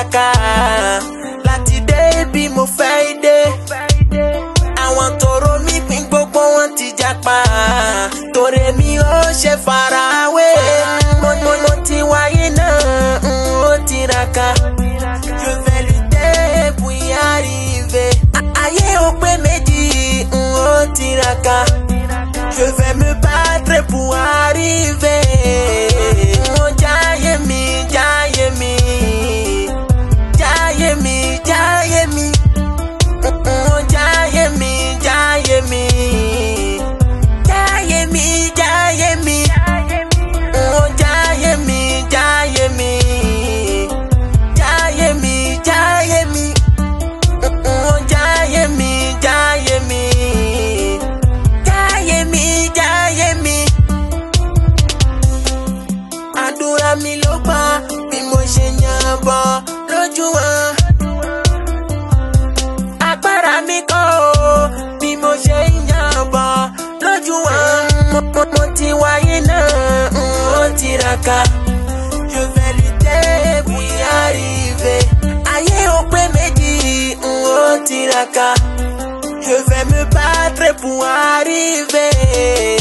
tiraka láti dé bí mo fẹ́ dé. Àwọn tòró mi pín gbogbo wọn ti japa torí mi ò ṣe farawé. Mo ti wáyé náà ó tiraka. Je vais lutter pour y arriver. Ayé ò pé méjì ó tiraka. Je vais me battre pour arriver. Oh jaye mi, jaye mi, jaye mi, jaye mi. Oh jaye mi, jaye mi, jaye mi, jaye mi. Oh jaye mi, jaye mi, jaye mi, jaye mi. Oh jaye mi, jaye mi. Àdúrà mi ló gbà bí mo ṣe yànbọ̀ lójú wọn. Agbára mi kọ́ o bí mo ṣe yànbọ̀ lójú wọn. Mo ti wáyé náà ó tiraka. Je vais lutter pour y arriver. Ayé ò pé méjì ó tiraka. Je vais me battre pour arriver.